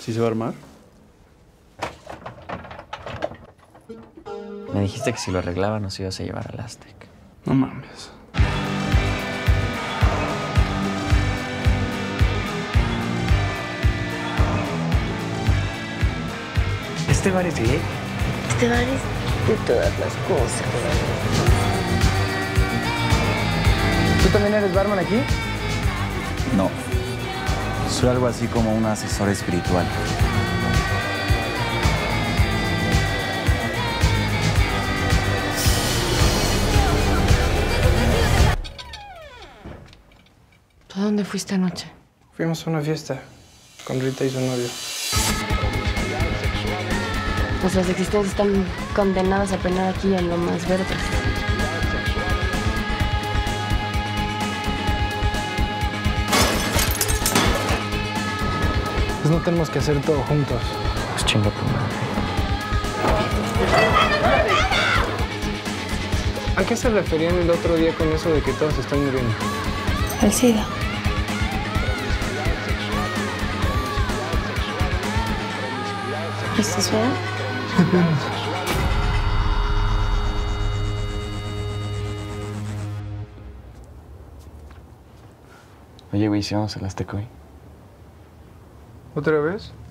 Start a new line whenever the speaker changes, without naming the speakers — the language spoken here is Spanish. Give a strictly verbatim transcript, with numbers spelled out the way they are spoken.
¿Sí se va a armar?
Me dijiste que si lo arreglaba nos ibas a llevar al Aztec.
No mames.
¿Este bar es gay?
Este bar es de todas las cosas.
¿Tú también eres barman aquí?
No. Soy algo así como un asesor espiritual.
¿Tú a dónde fuiste anoche?
Fuimos a una fiesta con Rita y su novio.
Nuestras existencias están condenadas a penar aquí en lo más verdes.
Pues no tenemos que hacer todo juntos.
Pues chinga tu madre.
¿A qué se referían el otro día con eso de que todos están muriendo?
Al SIDA. ¿Estás bien?
Oye, güey, ¿sí vamos al Azteca hoy?
¿Otra vez?